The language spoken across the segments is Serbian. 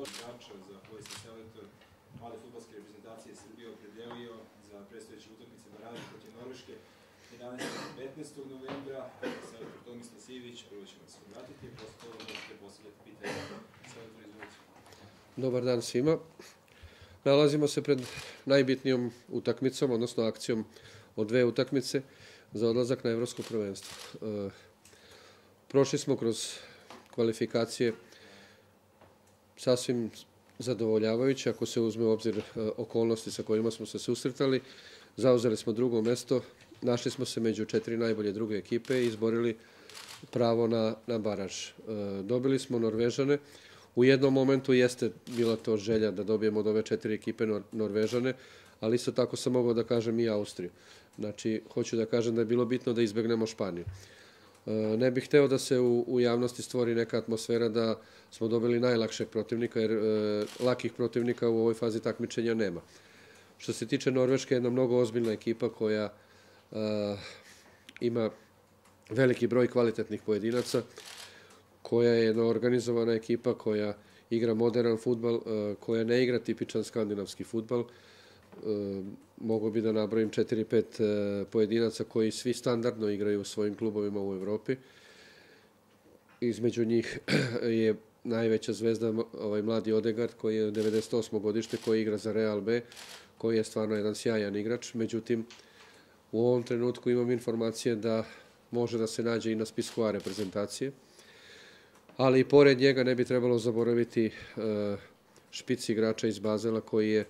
igrača za koji se selektor male fudbalske reprezentacije Srbije opredelio za predstojeće utakmice baraže protiv Norveške 11. i 15. novembra. Selektor Tomislav Sivić, prvo ćemo se obratiti, posle toga možete postavljati pitanje. Selektor, izvolite. Dobar dan svima. Nalazimo se pred najbitnijom utakmicom, odnosno akcijom od dve utakmice za odlazak na Evropsko prvenstvo. Prošli smo kroz kvalifikacije sasvim zadovoljavajuće, ako se uzme u obzir okolnosti sa kojima smo se susretali. Zauzeli smo drugo mesto, našli smo se među 4 najbolje druge ekipe i izborili pravo na baraž. Dobili smo Norvežane. U jednom momentu jeste bila to želja da dobijemo od ove 4 ekipe Norvežane, ali isto tako sam mogao da kažem i Austriju. Znači, hoću da kažem da je bilo bitno da izbegnemo Španiju. Ne bih hteo da se u javnosti stvori neka atmosfera da smo dobili najlakšeg protivnika, jer lakih protivnika u ovoj fazi takmičenja nema. Što se tiče Norveške, jedna mnogo ozbiljna ekipa koja ima veliki broj kvalitetnih pojedinaca, koja je jedna organizovana ekipa, koja igra modern fudbal, koja ne igra tipičan skandinavski fudbal. Mogu bi da nabrojim 4-5 pojedinaca koji svi standardno igraju u svojim klubovima u Evropi. Između njih je najveća zvezda ovaj mladi Odegaard, koji je 98. godište, koji igra za Real B, koji je stvarno jedan sjajan igrač. Međutim, u ovom trenutku imam informacije da može da se nađe i na spisku A reprezentacije. Ali i pored njega ne bi trebalo zaboraviti špic igrača iz Bazela, koji je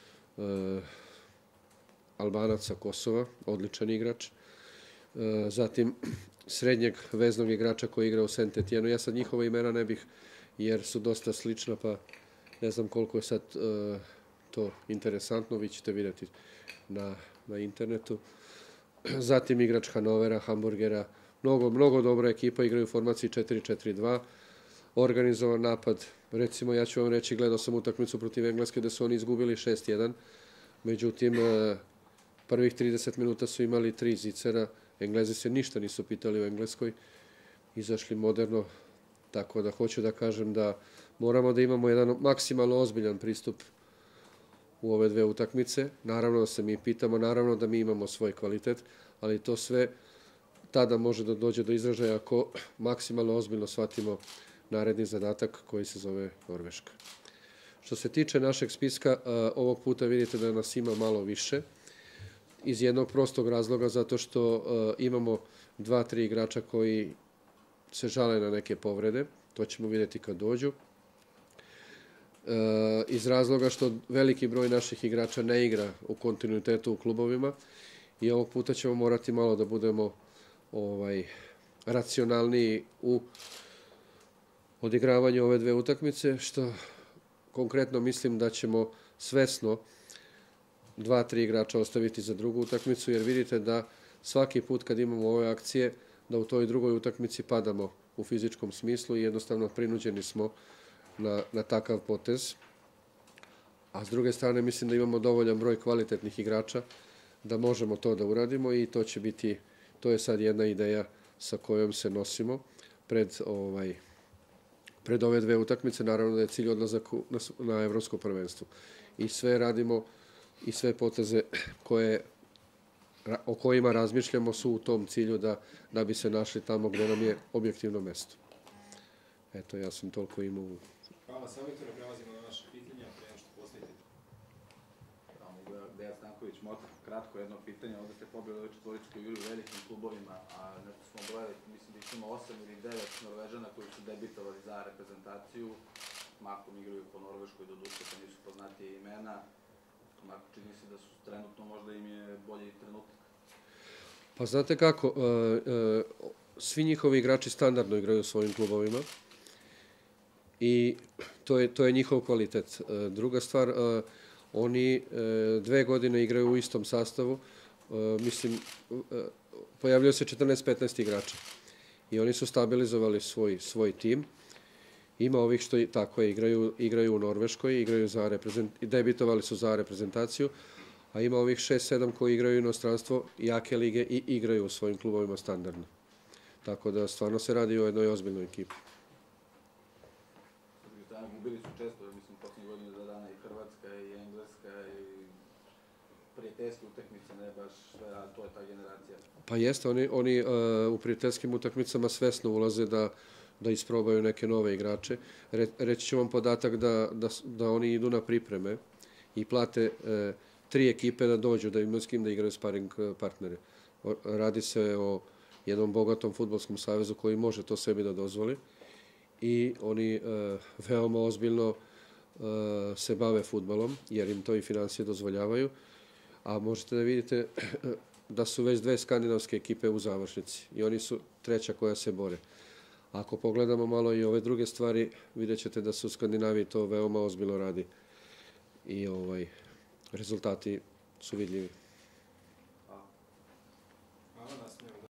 Albanac sa Kosova, odličan igrač. Zatim srednjeg veznog igrača koji igra u Saint-Etienne. Ja sad njihova imena ne bih, jer su dosta slična, pa ne znam koliko je sad to interesantno, vi ćete vidjeti na internetu. Zatim igrač Hanovera, Hamburgera, mnogo dobra ekipa, igraju u formaciji 4-4-2, organizovan napad. Recimo, ja ću vam reći, gledao sam utakmicu protiv Engleske gde su oni izgubili 6-1, međutim, prvih 30 minuta su imali 3 zicera, Englezi se ništa nisu pitali u Engleskoj, izašli moderno, tako da hoću da kažem da moramo da imamo jedan maksimalno ozbiljan pristup u ove dve utakmice. Naravno da se mi pitamo, naravno da mi imamo svoj kvalitet, ali to sve tada može da dođe do izražaja ako maksimalno ozbiljno shvatimo naredni zadatak koji se zove Norveška. Što se tiče našeg spiska, ovog puta vidite da nas ima malo više, iz jednog prostog razloga, zato što imamo 2-3 igrača koji se žale na neke povrede, to ćemo vidjeti kad dođu. Iz razloga što veliki broj naših igrača ne igra u kontinuitetu u klubovima i ovog puta ćemo morati malo da budemo racionalniji u odigravanju ove dve utakmice, što konkretno mislim da ćemo svesno 2-3 igrača ostaviti za drugu utakmicu, jer vidite da svaki put kad imamo ove akcije, da u toj drugoj utakmici padamo u fizičkom smislu i jednostavno prinuđeni smo na takav potez. A s druge strane mislim da imamo dovoljan broj kvalitetnih igrača da možemo to da uradimo i to je sad jedna ideja sa kojom se nosimo pred ove dve utakmice. Naravno da je cilj odlazak na Evropsko prvenstvo. I sve radimo i sve poteze o kojima razmišljamo su u tom cilju da bi se našli tamo gde nam je objektivno mesto. Eto, ja sam toliko imao. Hvala, selektora, prelazimo na naše pitanja, pre nešto postavite. Dejan Stanković, Motor, kratko jedno pitanje. Ovde ste pobili ove četvoričke igre u velikim klubovima, a nešto smo brojali, mislim da ih ima 8 ili 9 Norvežana koji su debitovali za reprezentaciju. Mahom igraju po Norveškoj, do duše, pa nisu poznatije imena. Mako, čini se da su trenutno, možda im je bolji trenutak. Pa znate kako, svi njihovi igrači standardno igraju u svojim klubovima i to je njihov kvalitet. Druga stvar, oni 2 godine igraju u istom sastavu, mislim, pojavljaju se 14-15 igrača i oni su stabilizovali svoj tim. Ima ovih što tako je, igraju u Norveškoj, debitovali su za reprezentaciju, a ima ovih 6-7 koji igraju u inostranstvo, jake lige i igraju u svojim klubovima standardno. Tako da stvarno se radi o jednoj ozbiljnoj ekipi. Gubili su često, mislim, prijateljske utakmice, ne baš sve, a to je ta generacija. Pa jeste, oni u prijateljskim utakmicama svesno ulaze da isprobaju neke nove igrače. Reći ću vam podatak da oni idu na pripreme i plate 3 ekipe da dođu, da imaju s kim da igraju sparing partnere. Radi se o jednom bogatom fudbalskom savezu koji može to sebi da dozvoli i oni veoma ozbiljno se bave fudbalom, jer im to i financije dozvoljavaju, a možete da vidite da su već 2 skandinavske ekipe u završnici i oni su 3. koja se bore. Ako pogledamo malo i ove druge stvari, vidjet ćete da su u Skandinaviji to veoma ozbiljno radi i rezultati su vidljivi.